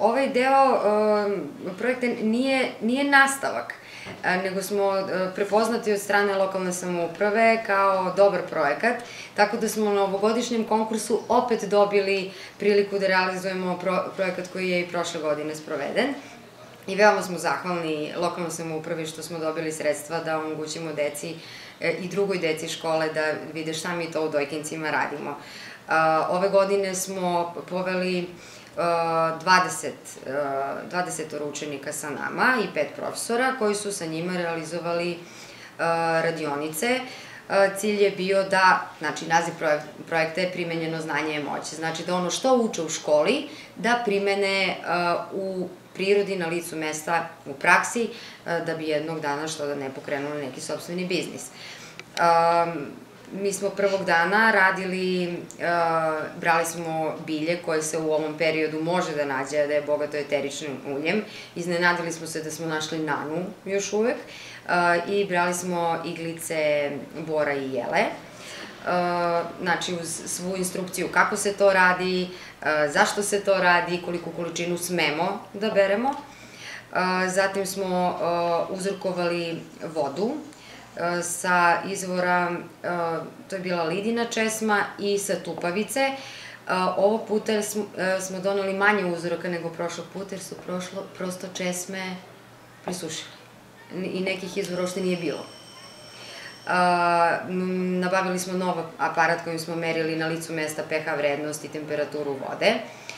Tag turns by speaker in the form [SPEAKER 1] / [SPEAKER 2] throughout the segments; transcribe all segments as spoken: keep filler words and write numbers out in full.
[SPEAKER 1] ovaj deo projekta nije nastavak, nego smo prepoznati od strane lokalne samouprave kao dobar projekat, tako da smo na ovogodišnjem konkursu opet dobili priliku da realizujemo projekat koji je i prošle godine sproveden. I veoma smo zahvalni lokalnoj samoupravi što smo dobili sredstva da omogućimo deci i drugoj deci škole da vide šta mi to u Dojkincima radimo. Ove godine smo poveli dvadeset učenika sa nama i pet profesora koji su sa njima realizovali radionice. Cilj je bio da, znači naziv projekta je Primenjeno znanje je moć, znači da ono što uče u školi da primene u prirodi, na licu mesta, u praksi, da bi jednog dana što da ne pokrenuli neki sopstveni biznis. Mi smo prvog dana radili, brali smo bilje koje se u ovom periodu može da nađe, da je bogato eteričnim uljem. Iznenadili smo se da smo našli nanu još uvek i brali smo iglice bora i jele. Znači, uz svu instrukciju kako se to radi, zašto se to radi, koliku količinu smemo da beremo. Zatim smo uzorkovali vodu sa izvora, to je bila lidina česma i sa tupavice. Ovog puta smo doneli manje uzoraka nego prošlog puta jer su prosto česme prisušile i nekih izvora uopšte nije bilo. Nabavili smo nov aparat kojim smo merili na licu mesta pH vrednost i temperaturu vode,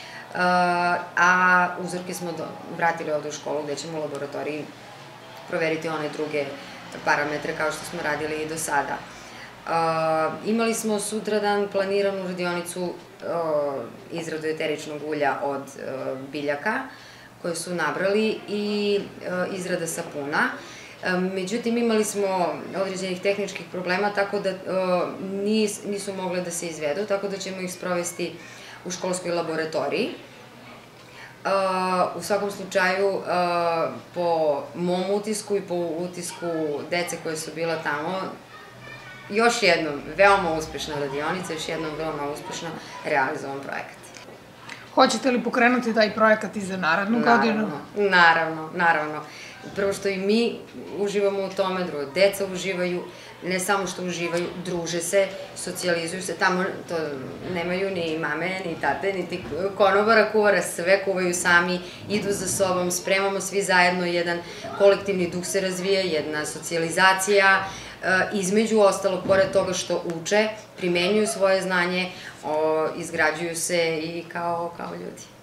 [SPEAKER 1] a uzorke smo vratili ovde u školu gde ćemo u laboratoriji proveriti one druge parametre kao što smo radili i do sada. Imali smo sutradan planiranu radionicu izradu eteričnog ulja od biljaka koje su nabrali i izrada sapuna. Međutim, imali smo određenih tehničkih problema, tako da nisu mogle da se izvedu, tako da ćemo ih sprovesti u školskoj laboratoriji. U svakom slučaju, po mom utisku i po utisku dece koje su bila tamo, još jednom veoma uspešna radionica, još jednom veoma uspešno realizovan projekat.
[SPEAKER 2] Hoćete li pokrenuti taj projekat i za narednu godinu?
[SPEAKER 1] Naravno, naravno. Prvo što i mi uživamo u tome, drugo, deca uživaju, ne samo što uživaju, druže se, socijalizuju se, tamo to nemaju ni mame, ni tate, niti konobara, kuvara, sve kuvaju sami, idu za sobom, spremamo svi zajedno, jedan kolektivni duh se razvija, jedna socijalizacija, između ostalog, pored toga što uče, primenjuju svoje znanje, izgrađuju se i kao ljudi.